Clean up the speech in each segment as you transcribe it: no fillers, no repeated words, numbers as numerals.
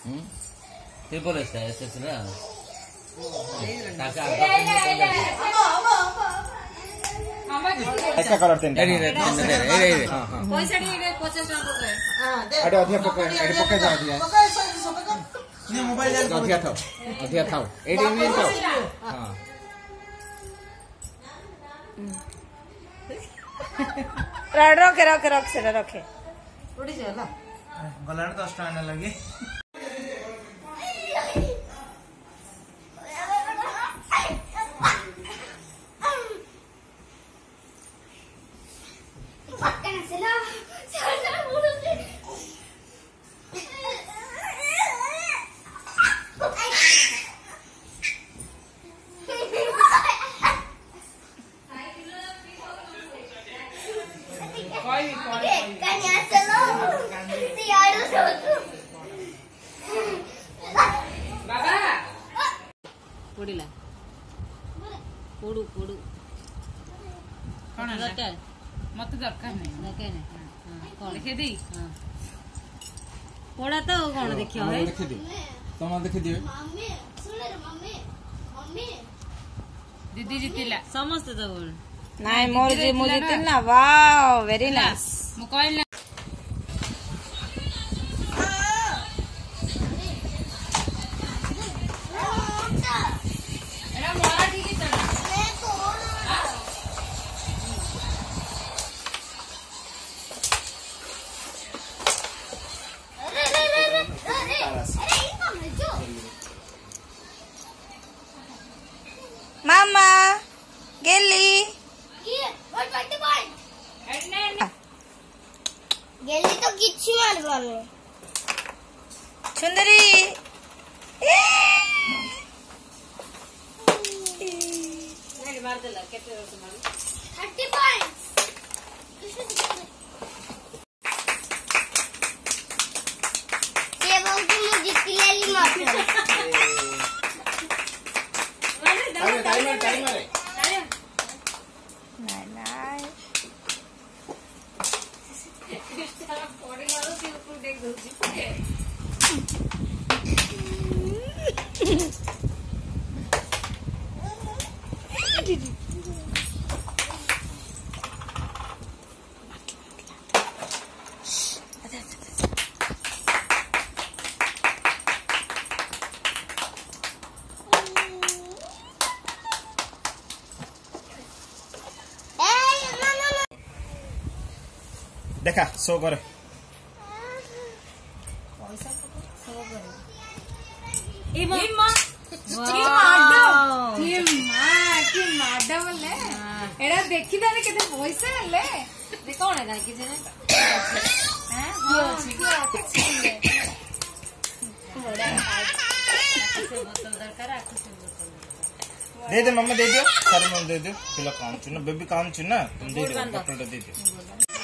triple S ना ऐसा colour तीन पैसा मोबाइल अधिका थाउ रखे रखे रखे से रखे गला 10 टका लगे पोड़िला पोड़ू पोड़ू कौन दरकार मत दरकार नहीं दरकार नहीं हां कौन देखे दी हां पोड़ा तो कौन देखियो है देखे दी तुम देखे दियो मम्मी सुन रे मम्मी मम्मी दीदी जीतिला समस्त तो बोल नहीं मोर जी मुझे ना वाओ वेरी नाइस मु कहला मामा गेली गेली तो किछि मारबानो सुंदरी मार देला केते रोस मार 30 पॉइंट्स ये बहुत मुझे पिलेली मार टाइमर नहीं नहीं देखा सो करे ए मां की माडा बोले एड़ा देखि दाने केते पैसा ले दे कोन है कि जे हैं बोतल दरकार आखु से बोतल दे दे मम्मा दे दियो सारे मम्मा दे दियो पिला काम छु ना बेबी काम छु ना तुम दे दियो बोतल दे दियो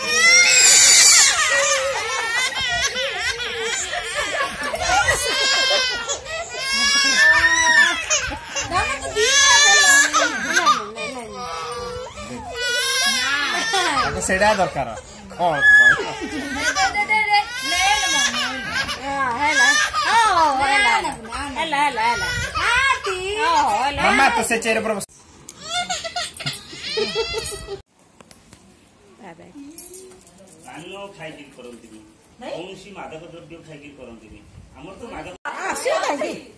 सेड़ा दरकार मम्मा तो से चेहरे पर पानी खाई करती कौन सी मादक द्रव्य खाई करती आमर तो मादक